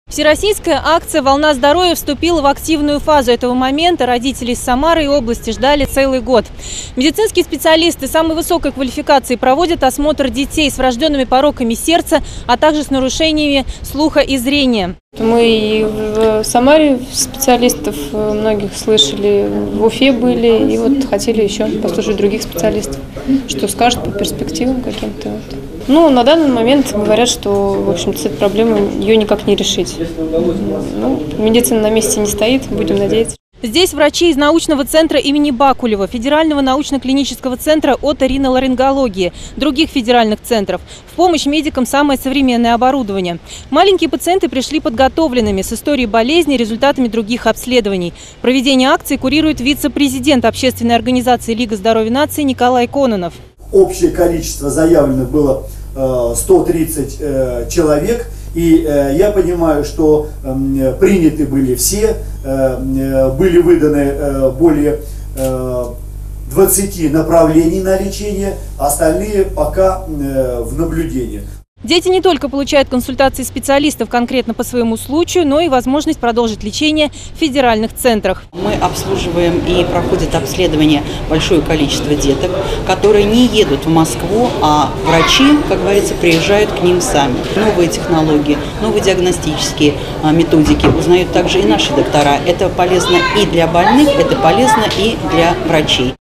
Всероссийская акция «Волна здоровья» вступила в активную фазу. Этого момента родители из Самары и области ждали целый год. Медицинские специалисты самой высокой квалификации проводят осмотр детей с врожденными пороками сердца, а также с нарушениями слуха и зрения. Мы и в Самаре многих слышали, в Уфе были, и вот хотели еще послушать других специалистов, что скажут по перспективам каким-то. Ну, на данный момент говорят, что, в общем-то, с этой проблемой ее никак не решить. Ну, медицина на месте не стоит, будем надеяться. Здесь врачи из научного центра имени Бакулева, Федерального научно-клинического центра оториноларингологии, других федеральных центров. В помощь медикам самое современное оборудование. Маленькие пациенты пришли подготовленными, с историей болезни, результатами других обследований. Проведение акции курирует вице-президент общественной организации «Лига здоровья нации» Николай Кононов. Общее количество заявленных было 130 человек. И я понимаю, что приняты были все, были выданы более 20 направлений на лечение, остальные пока в наблюдении. Дети не только получают консультации специалистов конкретно по своему случаю, но и возможность продолжить лечение в федеральных центрах. Мы обслуживаем и проходит обследование большое количество деток, которые не едут в Москву, а врачи, как говорится, приезжают к ним сами. Новые технологии, новые диагностические методики узнают также и наши доктора. Это полезно и для больных, это полезно и для врачей.